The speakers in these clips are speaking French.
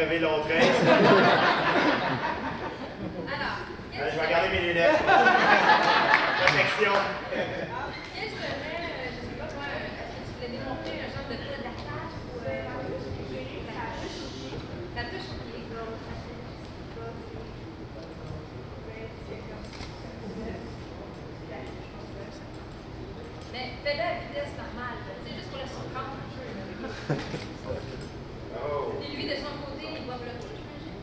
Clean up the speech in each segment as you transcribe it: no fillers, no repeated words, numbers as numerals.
crever l'autre œil. Alors, Je vais regarder mes lunettes. Protection. Quel serait, je sais pas moi, est-ce que tu voulais démontrer un genre de code d'attache ou la touche au pied? Mais fais-le à vitesse normale, c'est juste pour le surprendre un peu. Oh. Et lui, de son côté, il va bloquer, j'imagine.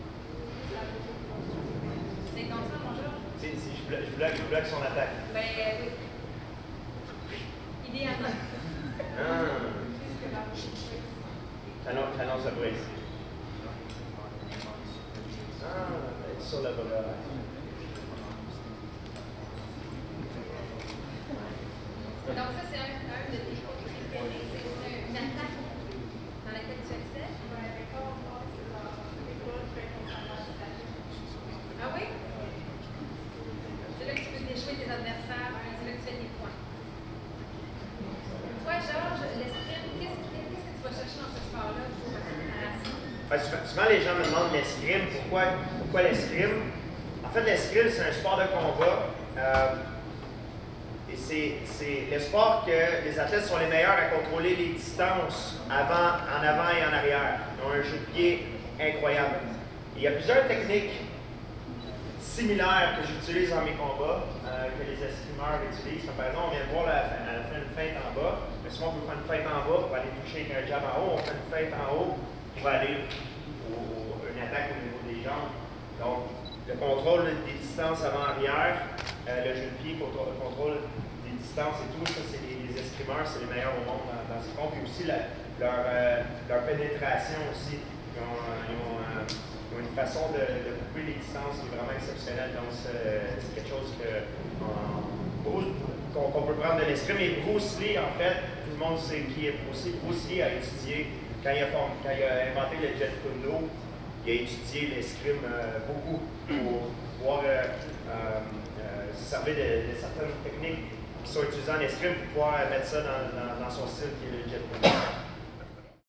C'est comme ça, mon Georges? Si je bloque son attaque. Ben oui. Idéalement. Canon, ça va ici. Sur la valeur. Donc ça, c'est un de tes préférés, c'est une attaque dans laquelle tu excelles. Ah oui? C'est là que tu peux déjouer tes adversaires, c'est là que tu fais tes points. Toi, Georges, l'escrime, qu'est-ce que tu vas chercher dans ce sport-là pour la Souvent, les gens me demandent l'escrime. Pourquoi l'escrime? En fait, l'escrime, c'est un sport de combat. Et c'est le sport que les athlètes sont les meilleurs à contrôler les distances en avant et en arrière. Ils ont un jeu de pied incroyable. Il y a plusieurs techniques similaires que j'utilise dans mes combats, que les escrimeurs utilisent. Comme par exemple, on vient de voir, elle a fait une feinte en bas. Mais souvent, on peut faire une feinte en bas pour aller toucher avec un jab en haut. On fait une feinte en haut pour aller une attaque au niveau des jambes. Donc, le contrôle des distances avant-arrière, le jeu de pied, le contrôle des distances et tout, ça, c'est les escrimeurs, c'est les meilleurs au monde dans ce fond. Puis aussi, leur pénétration aussi. Ils ont une façon de couper les distances qui est vraiment exceptionnelle. Donc, c'est quelque chose qu'on peut prendre de l'escrime. Et Bruce Lee, en fait, tout le monde sait qui est Bruce Lee. Bruce Lee a étudié, quand il a inventé le Jeet Kune Do, il a étudié l'escrime beaucoup pour pouvoir se servir de certaines techniques qui sont utilisées en escrime pour pouvoir mettre ça dans son style qui est le Jeet Kune Do.